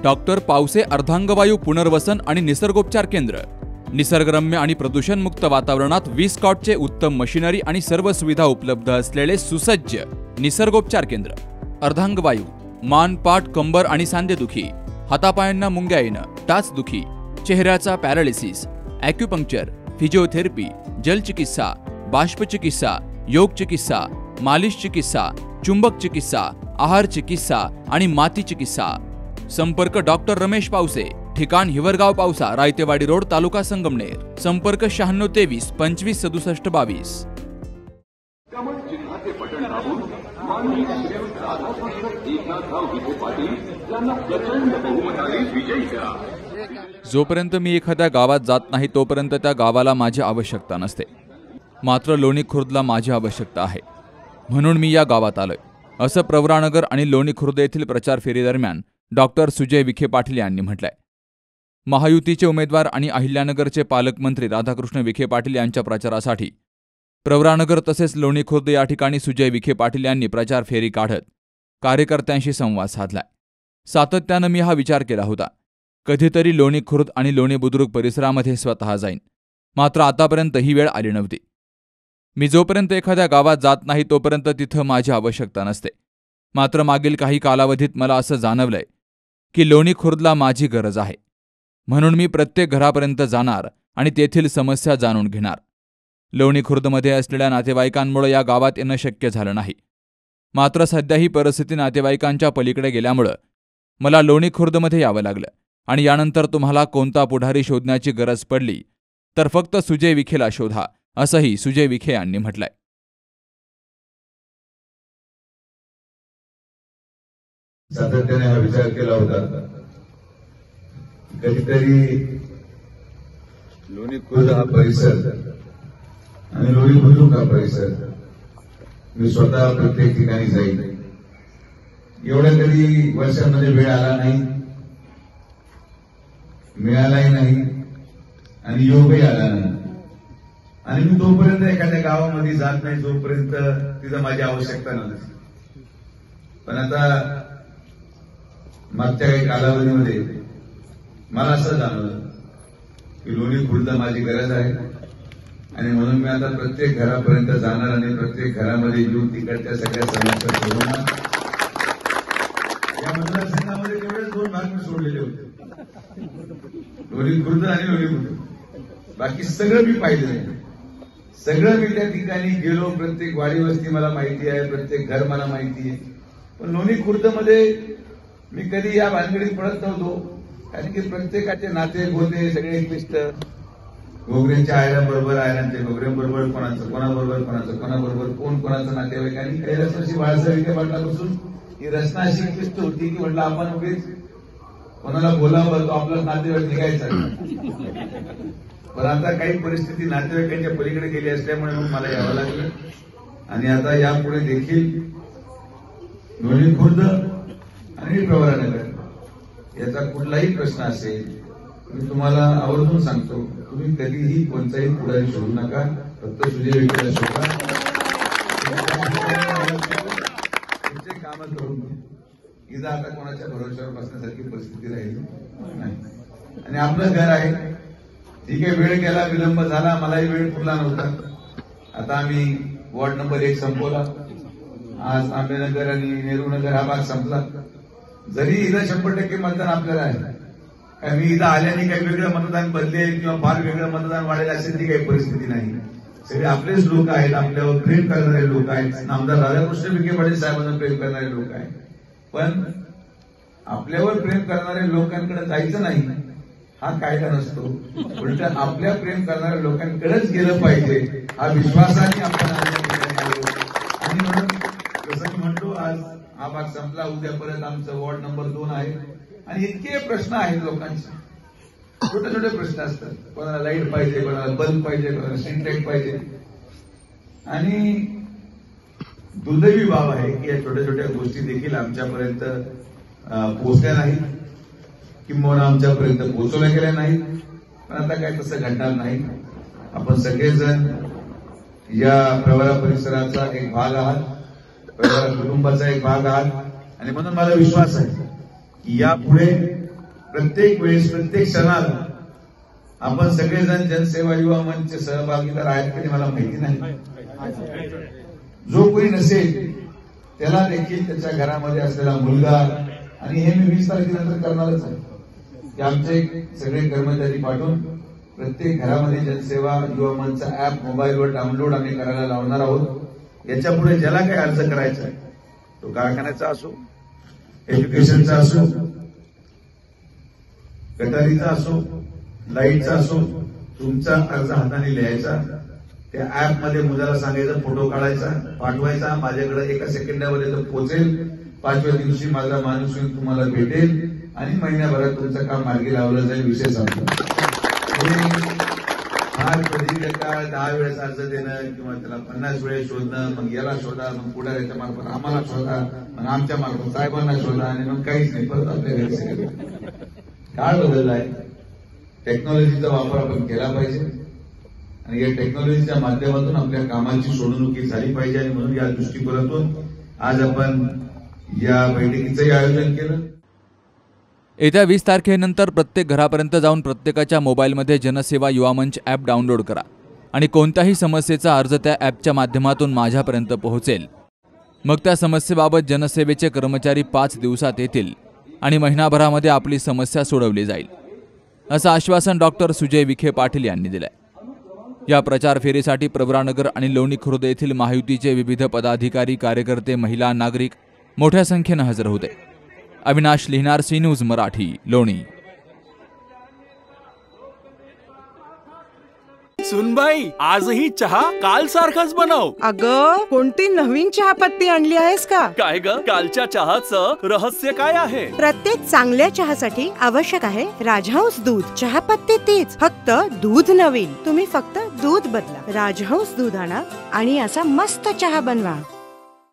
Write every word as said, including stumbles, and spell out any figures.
Doctor Pawase अर्धांगवायू पुनर्वसन आणि निसर्गोपचार केंद्र। निसर्गरम्य आणि प्रदूषणमुक्त वातावरणात वीस कॉटचे उत्तम मशिनरी आणि सर्व सुविधा उपलब्ध असलेले सुसज्ज निसर्गोपचार केंद्र। अर्धांगवायू, मान, पाठ, कंबर आणि सांधेदुखी, हातापायांना मुंग्या येणं, टाचदुखी, चेहऱ्याचा पॅरालिसिस, ॲक्युपंक्चर, फिजिओथेरपी, जलचिकित्सा, बाष्पचिकित्सा, योग चिकित्सा, मालिश चिकित्सा, चुंबक चिकित्सा, आहार चिकित्सा आणि माती चिकित्सा। संपर्क डॉक्टर रमेश पावसे, ठिकाण हिवरगाव पावसा, रायतेवाडी रोड, तालुका संगमनेर। संपर्क शहाण्णव तेवीस पंचवीस सदुसष्ट बावीस। कमल चिन्हाचे बटन दाबून माननीय श्रीयुत राधाकृष्ण एकनाथराव विखे पाटील यांना प्रचंड बहुमताने विजयी करा। जोपर्यंत मी एखाद्या गावात जात नाही तोपर्यंत त्या गावाला माझी आवश्यकता नसते, मात्र लोणी खुर्दला माझी आवश्यकता आहे, म्हणून मी या गावात आलोय, असं प्रवरानगर आणि लोणी खुर्द येथील प्रचार फेरीदरम्यान डॉक्टर सुजय विखे पाटील यांनी म्हटलंय। महायुतीचे उमेदवार आणि अहिल्यानगरचे पालकमंत्री राधाकृष्ण विखे पाटील यांच्या प्रचारासाठी प्रवरानगर तसेच लोणी खुर्द या ठिकाणी सुजय विखे पाटील यांनी प्रचार फेरी काढत कार्यकर्त्यांशी संवाद साधलाय। सातत्यानं मी हा विचार केला होता, कधीतरी लोणी खुर्द आणि लोणी बुद्रुक परिसरामध्ये स्वतः जाईन, मात्र आतापर्यंत ही वेळ आली नव्हती। मी जोपर्यंत एखाद्या गावात जात नाही तोपर्यंत तिथं माझी आवश्यकता नसते, मात्र मागील काही कालावधीत मला असं जाणवलंय की लोणी खुर्दला माझी गरज आहे, म्हणून मी प्रत्येक घरापर्यंत जाणार आणि तेथील समस्या जाणून घेणार। लोणी खुर्दमध्ये असलेल्या नातेवाईकांमुळे या गावात येणं शक्य झालं नाही, मात्र सध्या ही परिस्थिती नातेवाईकांच्या पलीकडे गेल्यामुळं मला लोणी खुर्दमध्ये यावं लागलं आणि यानंतर तुम्हाला कोणता पुढारी शोधण्याची गरज पडली तर फक्त सुजय विखेला शोधा, असंही सुजय विखे यांनी म्हटलंय। सातत्याने हा विचार केला होता, कधीतरी लोणी खुर्द हा परिसर आणि लोणी बुद्रुक हा परिसर मी स्वतः प्रत्येक ठिकाणी जाईल। एवढ्या कधी वर्षांमध्ये वेळ आला नाही, मिळालाही नाही आणि योगही आला नाही, आणि मी तोपर्यंत एखाद्या गावामध्ये जात नाही जोपर्यंत तिथं माझी आवश्यकता नव्हती। पण आता मागच्या काही कालावधीमध्ये मला असं जाणवलं की लोणी खुर्दला माझी गरज आहे आणि म्हणून मी आता प्रत्येक घरापर्यंत जाणार आणि प्रत्येक घरामध्ये येऊन तिकडच्या सगळ्या समस्या सोडवणार। या मतदारसंघामध्ये तेवढेच दोन भाग मी सोडलेले होते, लोणी खुर्द आणि लोणी बुद्रुक, बाकी सगळं मी पाहिलं नाही, सगळं मी त्या ठिकाणी गेलो, प्रत्येक वाडी वस्ती मला माहिती आहे, प्रत्येक घर मला माहिती आहे। पण लोणी खुर्दमध्ये मी कधी या भानगडीत पडत नव्हतो, कारण की प्रत्येकाचे नाते होते, सगळे क्लिष्ट, घोगऱ्यांच्या आयरांबरोबर आयरांचे, घोगऱ्यांबरोबर कोणाचं, कोणाबरोबर कोणाचं, कोणाबरोबर कोण कोणाचं नातेवाईक, आणि कैलास वर्षी बाळासाहेब विखे पाटलापासून ही रचना अशी क्लिष्ट होती की म्हटलं आपण उगीच कोणाला बोलावं तो आपला नातेवाईक निघायचा। पण आता काही परिस्थिती नातेवाईकांच्या पलीकडे गेली असल्यामुळे मग मला यावं लागलं, आणि आता यापुढे देखील लोणी खुर्द आणि प्रवरानगर याचा कुठलाही प्रश्न असेल मी तुम्हाला आवर्जून सांगतो, तुम्ही कधीही कोणताही पुढारी शोधू नका, फक्त सुजय विखेला शोधा, तुमचे कामं करून इथं आता कोणाच्या भरोश्यावर बसण्यासारखी परिस्थिती राहिली नाही। आणि आपलं घर आहे, ठीक आहे, वेळ गेला, विलंब झाला, मलाही वेळ पुरला नव्हता, आता आम्ही वॉर्ड नंबर एक संपवला, आज आंबेनगर आणि नेहरूनगर हा भाग संपला। जरी इथं शंभर टक्के मतदान आपल्याला आहे, काय मी इथं आल्याने काही वेगळं मतदान बदलेल किंवा फार वेगळं मतदान वाढेल अशी ती काही परिस्थिती नाही, सगळे आपलेच लोक आहेत, आपल्यावर प्रेम करणारे लोक आहेत, नामदार राधाकृष्ण विखे पाटील साहेबांना प्रेम करणारे लोक आहेत। पण आपल्यावर प्रेम करणाऱ्या लोकांकडे जायचं नाही हा कायदा नसतो, उलट आपल्या प्रेम करणाऱ्या लोकांकडेच गेलं पाहिजे हा विश्वासाने आपण आलो। आणि म्हणून जसं मी म्हणतो, आज हा भाग संपला, उद्या परत आमचं वॉर्ड नंबर दोन आहे आणि इतके प्रश्न आहेत लोकांचे, छोटे छोटे प्रश्न असतात, कोणाला लाईट पाहिजे, कोणाला बल्ब पाहिजे, कोणाला स्ट्रीट लाईट पाहिजे, आणि दुर्दैवी बाब आहे की या छोट्या छोट्या गोष्टी देखील आमच्यापर्यंत पोहोचल्या नाहीत, किंबहुना आमच्यापर्यंत पोहोचवल्या गेल्या नाहीत। पण आता काय तसं घडणार नाही, आपण सगळेजण या प्रवरा परिसराचा एक भाग आहात, प्रवरा कुटुंबाचा एक भाग आहात, आणि म्हणून मला विश्वास आहे की यापुढे प्रत्येक वेळेस प्रत्येक क्षणाला आपण सगळेजण जनसेवा युवा मंचचे सहभागीदार आहेत की मला माहिती नाही. जो कोणी नसेल त्याला देखील त्याच्या घरामध्ये असलेला मुलगा, आणि हे मी वीस तारखेनंतर करणारच आहे की आमचे सगळे कर्मचारी पाठवून प्रत्येक घरामध्ये जनसेवा युवा मंचचा ऍप मोबाईलवर डाउनलोड आम्ही करायला लावणार आहोत. याच्या पुढे ज्याला काही अर्ज करायचा आहे, तो कारखान्याचा असो, एज्युकेशनचा असो, गटारीचा असो, लाईटचा असो, तुमचा अर्ज हाताने लिहायचा, त्या ऍप मध्ये मुलाला सांगायचं, फोटो काढायचा, पाठवायचा, माझ्याकडे एका सेकंडामध्ये तो पोहोचेल. पाचव्या दिवशी माझा माणूस येऊन तुम्हाला भेटेल आणि महिन्याभरात तुमचं काम मार्गी लावलं जाईल. विषय संपला. फार कधी काळ दहा वेळेस अर्ज देणं किंवा त्याला पन्नास वेळेस शोधणं, मग याला शोधा, मग पुढाऱ्याच्या मार्फत आम्हाला शोधा, मग आमच्या मार्फत साहेबांना शोधा, आणि मग काहीच नाही, परत आपल्या घरी सगळे. काळ बदलला आहे. टेक्नॉलॉजीचा वापर आपण केला पाहिजे आणि या टेक्नॉलॉजीच्या माध्यमातून आपल्या कामाची सोडवणुकी झाली पाहिजे, आणि म्हणून या दृष्टिकोनातून आज आपण या बैठकीचंही आयोजन केलं. येत्या वीस तारखेनंतर प्रत्येक घरापर्यंत जाऊन प्रत्येकाच्या मोबाईलमध्ये जनसेवा युवा मंच ॲप डाउनलोड करा आणि कोणत्याही समस्येचा अर्ज त्या ॲपच्या माध्यमातून माझ्यापर्यंत पोहोचेल. मग त्या समस्येबाबत जनसेवेचे कर्मचारी पाच दिवसात येतील आणि महिनाभरामध्ये आपली समस्या सोडवली जाईल, असं आश्वासन डॉक्टर सुजय विखे पाटील यांनी दिलंय. या प्रचार फेरीसाठी प्रवरानगर आणि लोणी खुर्द येथील महायुतीचे विविध पदाधिकारी, कार्यकर्ते, महिला, नागरिक मोठ्या संख्येनं हजर होते. अविनाश लिहिणार, सी न्यूज मराठी, लोणी. सुनबाई, आजही चहा काल सारखाच बनव. अगं, कोणती नवीन चहापत्ती आणली आहेस का? काय ग, कालच्या चहाचं रहस्य काय आहे? प्रत्येक चांगल्या चहासाठी आवश्यक आहे राजहंस दूध. चहापत्ती तीच, फक्त दूध नवीन. तुम्ही फक्त दूध बदला. राजहंस दूध आणा आणि असा मस्त चहा बनवा.